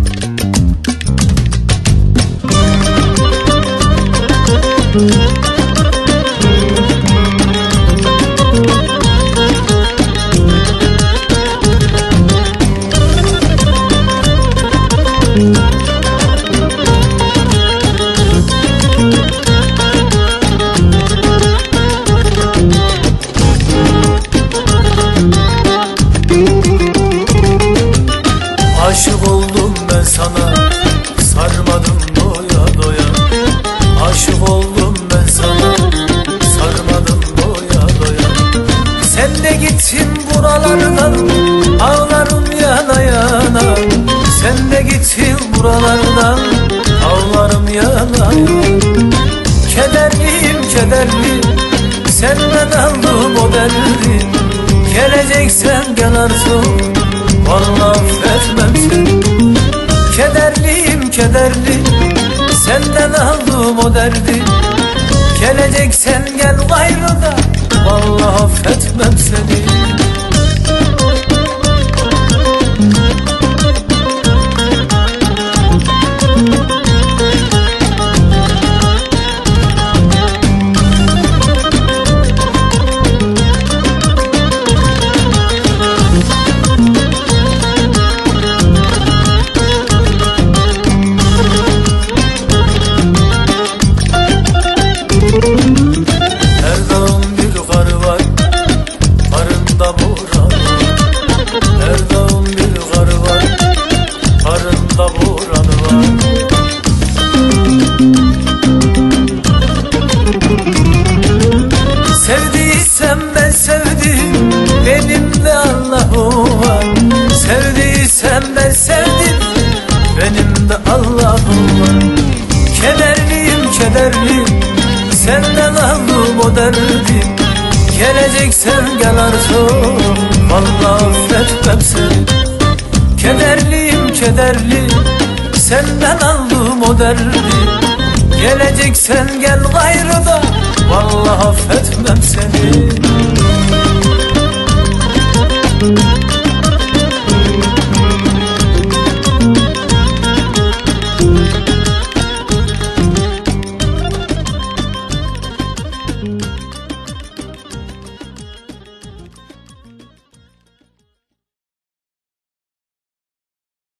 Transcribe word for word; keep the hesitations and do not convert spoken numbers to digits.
Aşık oldum ben sana, sarmadım doya doya. Aşık oldum ben sana, sarmadım doya doya. Sen de gittin buralardan, ağlarım yana yana. Sen de gittin buralardan, ağlarım yana yana. Kederliyim kederli, senden aldım o derdi. Geleceksen gel artık, vallahi affetmem seni. Kederliyim kederli, senden aldım o derdi. Geleceksen gel gayrı da, vallahi affetmem seni. Sevdiysem ben sevdim, benim de Allah'ım var. Sevdiysem ben sevdim, benim de Allah'ım var. Kederliyim kederli, senden aldım o derdi. Geleceksen gel artık, vallahi affetmem seni. Kederliyim kederli, senden aldım o derdi. Geleceksen gel gayrı da,